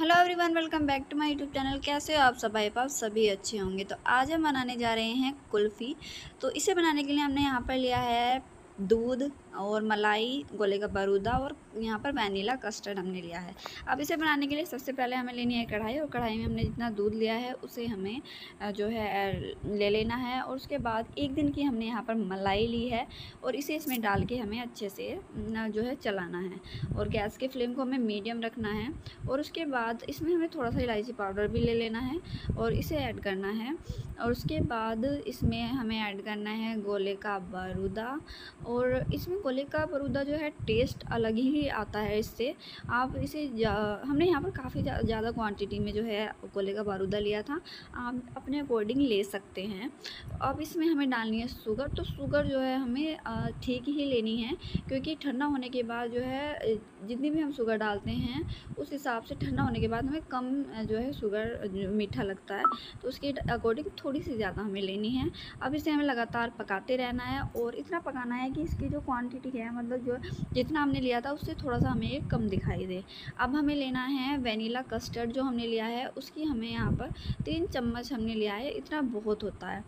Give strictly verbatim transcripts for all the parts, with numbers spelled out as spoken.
Hello everyone, welcome back to my YouTube channel. कैसे हो आप सब? आई आप सभी अच्छे होंगे। तो आज हम बनाने जा रहे हैं कुल्फ़ी। तो इसे बनाने के लिए हमने यहाँ पर लिया है दूध और मलाई, गोले का बारूदा और यहाँ पर वैनिला कस्टर्ड हमने लिया है। अब इसे बनाने के लिए सबसे पहले हमें लेनी है कढ़ाई, और कढ़ाई में हमने जितना दूध लिया है उसे हमें जो है ले लेना है। और उसके बाद एक दिन की हमने यहाँ पर मलाई ली है और इसे इसमें डाल के हमें अच्छे से जो है चलाना है। और गैस के फ्लेम को हमें मीडियम रखना है। और उसके बाद इसमें हमें थोड़ा सा इलायची पाउडर भी ले लेना है और इसे ऐड करना है। और उसके बाद इसमें हमें ऐड करना है गोले का बारूदा। और इसमें गोले का बारूदा जो है टेस्ट अलग ही आता है इससे। आप इसे हमने यहाँ पर काफ़ी ज़्यादा क्वांटिटी में जो है गोले का बारूदा लिया था, आप अपने अकॉर्डिंग ले सकते हैं। अब इसमें हमें डालनी है शुगर। तो शुगर जो है हमें ठीक ही लेनी है, क्योंकि ठंडा होने के बाद जो है जितनी भी हम शुगर डालते हैं उस हिसाब से ठंडा होने के बाद हमें कम जो है शुगर मीठा लगता है, तो उसके अकॉर्डिंग थोड़ी सी ज़्यादा हमें लेनी है। अब इसे हमें लगातार पकाते रहना है और इतना पकाना है कि इसकी जो क्वांटिटी है, मतलब जो जितना हमने लिया था उससे थोड़ा सा हमें कम दिखाई दे। अब हमें लेना है वैनिला कस्टर्ड जो हमने लिया है, उसकी हमें यहाँ पर तीन चम्मच हमने लिया है। इतना बहुत होता है,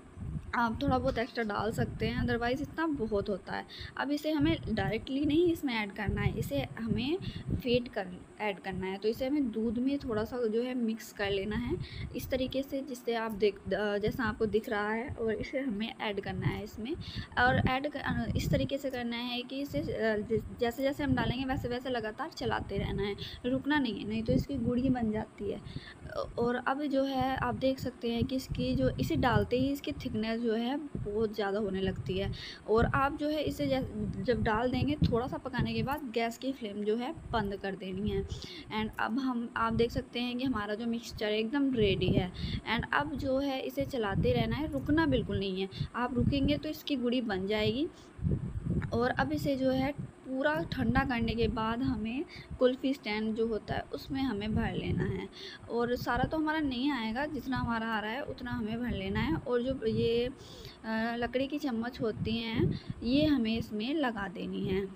आप थोड़ा बहुत एक्स्ट्रा डाल सकते हैं, अदरवाइज़ इतना बहुत होता है। अब इसे हमें डायरेक्टली नहीं इसमें ऐड करना है, इसे हमें फेट कर ऐड करना है। तो इसे हमें दूध में थोड़ा सा जो है मिक्स कर लेना है इस तरीके से, जिससे आप देख जैसा आपको दिख रहा है। और इसे हमें ऐड करना है इसमें, और ऐड इस तरीके से करना है कि इसे जैसे जैसे हम डालेंगे वैसे वैसे लगातार चलाते रहना है, रुकना नहीं है, नहीं तो इसकी गुड़ी बन जाती है। और अब जो है आप देख सकते हैं कि इसकी जो इसे डालते ही इसकी थिकनेस जो है बहुत ज़्यादा होने लगती है। और आप जो है इसे जब डाल देंगे थोड़ा सा पकाने के बाद गैस की फ्लेम जो है बंद कर देनी है। एंड अब हम आप देख सकते हैं कि हमारा जो मिक्सचर है एकदम रेडी है। एंड अब जो है इसे चलाते रहना है, रुकना बिल्कुल नहीं है। आप रुकेंगे तो इसकी गुड़ी बन जाएगी। और अब इसे जो है पूरा ठंडा करने के बाद हमें कुल्फ़ी स्टैंड जो होता है उसमें हमें भर लेना है। और सारा तो हमारा नहीं आएगा, जितना हमारा आ रहा है उतना हमें भर लेना है। और जो ये लकड़ी की चम्मच होती हैं ये हमें इसमें लगा देनी है।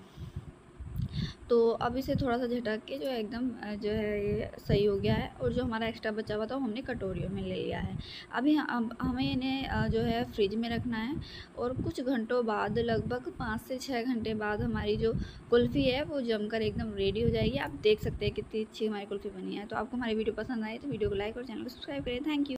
तो अब इसे थोड़ा सा झटक के जो है एकदम जो है ये सही हो गया है। और जो हमारा एक्स्ट्रा बचा हुआ था वो हमने कटोरियों में ले लिया है। अभी अब हमें इन्हें जो है फ्रिज में रखना है। और कुछ घंटों बाद, लगभग पाँच से छः घंटे बाद, हमारी जो कुल्फ़ी है वो जमकर एकदम रेडी हो जाएगी। आप देख सकते हैं कितनी अच्छी हमारी कुल्फ़ी बनी है। तो आपको हमारी वीडियो पसंद आई तो वीडियो को लाइक और चैनल को सब्सक्राइब करें। Thank you.